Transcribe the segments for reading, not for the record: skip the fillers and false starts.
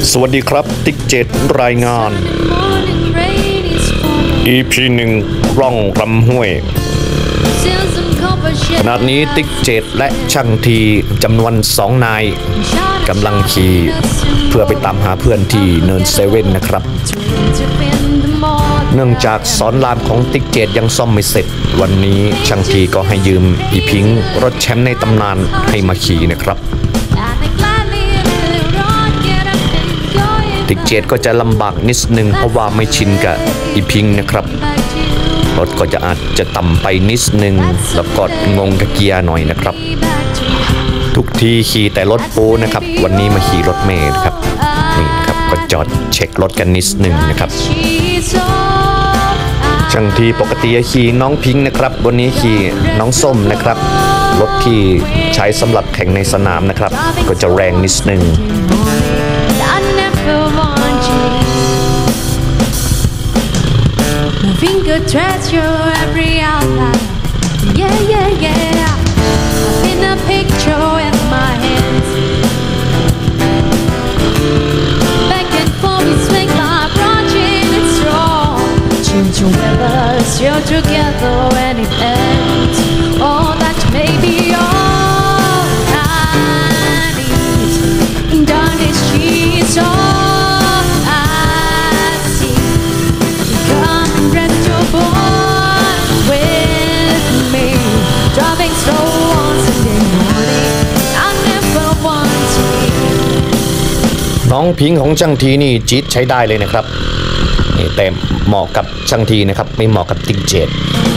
สวัสดีครับติ๊ก7รายงาน EP 1ร่องรำห้วยขณะนี้ติ๊ก7และช่างทีจำนวน2นายกำลังขี่เพื่อไปตามหาเพื่อนที่เนินเซเว่นนะครับเนื่องจากสอนรามของติ๊ก7ยังซ่อมไม่เสร็จวันนี้ช่างทีก็ให้ยืมอีพิงรถแชมป์ในตำนานให้มาขี่นะครับติ๊ก7ก็จะลำบากนิดนึงเพราะว่าไม่ชินกับอีพิงนะครับรถก็จะอาจจะต่ำไปนิดนึงแล้วก็งงกับเกียร์หน่อยนะครับทุกทีขี่แต่รถปูนะครับวันนี้มาขี่รถเมล์ครับนี่ครับก็จอดเช็ครถกันนิดนึงนะครับช่างทีปกติขี่น้องพิงนะครับวันนี้ขี่น้องส้มนะครับรถที่ใช้สำหรับแข่งในสนามนะครับก็จะแรงนิดนึง Finger trace your every outline. Yeah, yeah, yeah. I've been a picture in my hands. Back and forth we swing like branching and strong. Change your weathers, you're together when it ends. Oh, that may be all I need. Done is cheese. น้องพิงของช่างทีนี่จี๊ดใช้ได้เลยนะครับนี่แต่เหมาะกับช่างทีนะครับไม่เหมาะกับติ๊ก7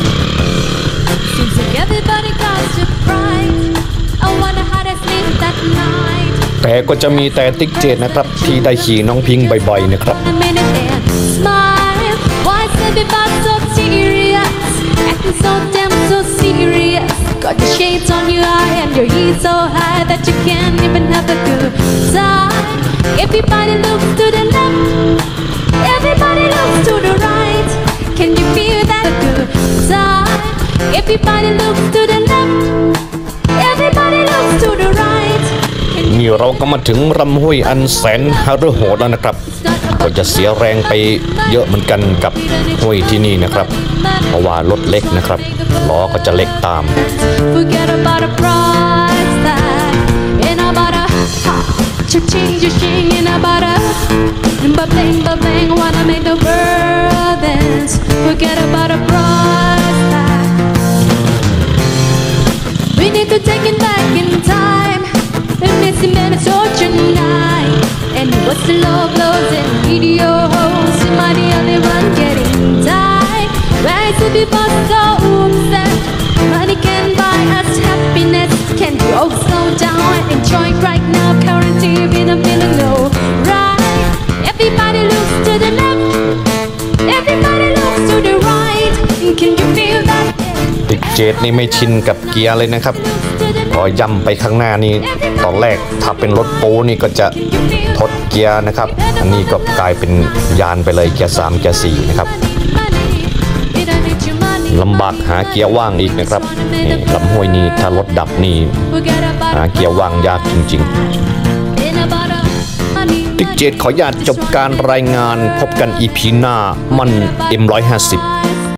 แต่ก็จะมีแต่ติ๊ก7นะครับที่ได้ขี่น้องพิงบ่อยๆนะครับ Got the shades on your eye and your heat so high that you can't even have a good time. Everybody looks to the left, everybody looks to the right. Can you feel that good time? Everybody looks to the left, everybody looks to the right. นี่เราก็มาถึงรำห้วยอันแสนหฤโหดแล้วนะครับก็จะเสียแรงไปเยอะเหมือนกันกับห้วยที่นี่นะครับเพราะว่ารถเล็กนะครับล้อก็จะเล็กตาม And what's the love blows and video hosts? Am I the only one getting tired? Rise to be boss so upset. Money can buy us happiness. Can you all slow down and enjoy right now? Currently been a feeling low, right? Everybody looks to the left, everybody looks to the right. Can you feel that? ติ๊ก7นี่ไม่ชินกับเกียร์เลยนะครับพอย่ำไปข้างหน้านี่ตอนแรกถ้าเป็นรถปูนี่ก็จะทดเกียร์นะครับอันนี้ก็กลายเป็นยานไปเลยเกียร์3เกียร์4นะครับลำบากหาเกียร์ว่างอีกนะครับนี่ลำห้วยนี้ถ้ารถดับนี่หาเกียร์ว่างยากจริงๆติ๊ก7ขออนุญาตจบการรายงานพบกัน EP หน้ามัน M150